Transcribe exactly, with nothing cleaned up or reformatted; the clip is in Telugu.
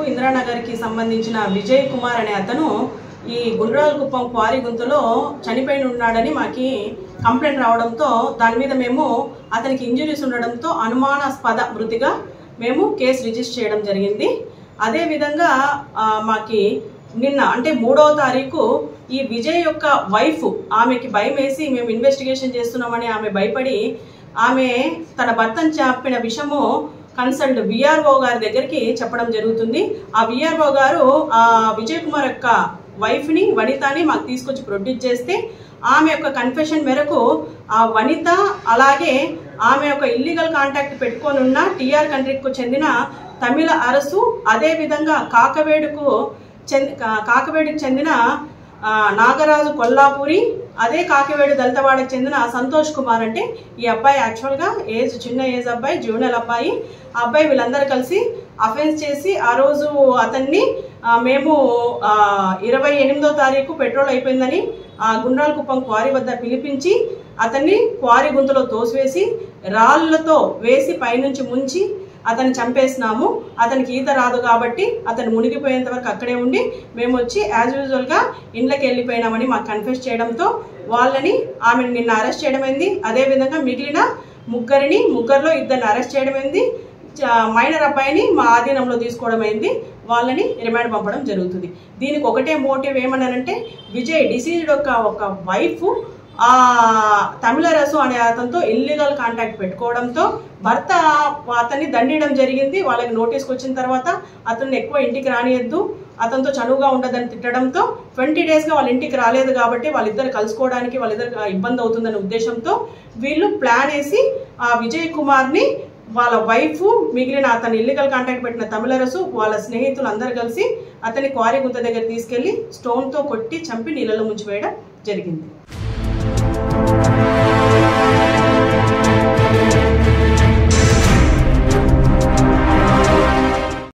ఇందిరానగర్ కి సంబంధించిన విజయ్ కుమార్ అనే అతను ఈ గుండ్రాలకుప్పం క్వారీ గుంతలో చనిపోయి ఉన్నాడని మాకి కంప్లైంట్ రావడంతో దాని మీద మేము అతనికి ఇంజరీస్ ఉండడంతో అనుమానాస్పద మృతిగా మేము కేసు రిజిస్టర్ చేయడం జరిగింది. అదే విధంగా మాకి నిన్న అంటే మూడవ తారీఖు ఈ విజయ్ యొక్క వైఫ్ ఆమెకి భయం వేసి మేము ఇన్వెస్టిగేషన్ చేస్తున్నామని ఆమె భయపడి ఆమె తన భర్తను చెప్పిన విషయము కన్సల్ట్ విఆర్ఓ గారి దగ్గరికి చెప్పడం జరుగుతుంది. ఆ విఆర్ఓ గారు ఆ విజయ్ కుమార్ యొక్క వైఫ్ని వనితని మాకు తీసుకొచ్చి ప్రొడ్యూస్ చేస్తే ఆమె యొక్క కన్ఫెషన్ మేరకు ఆ వనిత అలాగే ఆమె యొక్క ఇల్లీగల్ కాంటాక్ట్ పెట్టుకొని ఉన్న టీఆర్ కంట్రీకి చెందిన తమిళ అరసు అదేవిధంగా కాకవేడుకు చెంది కాకవేడుకు చెందిన నాగరాజు కొల్లాపూరి అదే కాకివేడు దళితవాడకు చెందిన సంతోష్ కుమార్ అంటే ఈ అబ్బాయి యాక్చువల్గా ఏజ్ చిన్న ఏజ్ అబ్బాయి జూనియర్ అబ్బాయి ఆ అబ్బాయి వీళ్ళందరూ కలిసి అఫెన్స్ చేసి ఆ రోజు అతన్ని మేము ఇరవై ఎనిమిదో తారీఖు పెట్రోల్ అయిపోయిందని ఆ గుండ్రాలకుప్పం క్వారీ వద్ద పిలిపించి అతన్ని క్వారీ గుంతలో తోసివేసి రాళ్లతో వేసి పైనుంచి ముంచి అతన్ని చంపేసినాము. అతనికి ఈత రాదు కాబట్టి అతను మునిగిపోయేంత వరకు అక్కడే ఉండి మేము వచ్చి యాజ్ యూజువల్గా ఇంట్లోకి వెళ్ళిపోయినామని మాకు కన్ఫెస్ చేయడంతో వాళ్ళని ఆమెను నిన్న అరెస్ట్ చేయడమైంది. అదేవిధంగా మిగిలిన ముగ్గురిని ముగ్గురులో ఇద్దరిని అరెస్ట్ చేయడమైంది. మైనర్ అబ్బాయిని మా ఆధీనంలో తీసుకోవడం అయింది. వాళ్ళని రిమాండ్ పంపడం జరుగుతుంది. దీనికి ఒకటే మోటివ్ ఏమన్నానంటే విజయ్ డిసీజ్డ్ యొక్క ఒక వైఫ్ ఆ తమిళ రసు అనే అతనితో ఇల్లీగల్ కాంటాక్ట్ పెట్టుకోవడంతో భర్త అతన్ని దండడం జరిగింది. వాళ్ళకి నోటీస్కి వచ్చిన తర్వాత అతన్ని ఎక్కువ ఇంటికి రానియద్దు, అతనితో చనువుగా ఉండదని తిట్టడంతో ట్వంటీ డేస్గా వాళ్ళ ఇంటికి రాలేదు కాబట్టి వాళ్ళిద్దరు కలుసుకోవడానికి వాళ్ళిద్దరు ఇబ్బంది అవుతుందనే ఉద్దేశంతో వీళ్ళు ప్లాన్ వేసి ఆ విజయ్ కుమార్ని వాళ్ళ వైఫ్ మిగిలిన అతను ఇల్లీగల్ కాంటాక్ట్ పెట్టిన తమిళరసు వాళ్ళ స్నేహితులు అందరు కలిసి అతని క్వారీ గుంత దగ్గర తీసుకెళ్లి స్టోన్తో కొట్టి చంపి నీళ్ళలో ముంచివేయడం జరిగింది.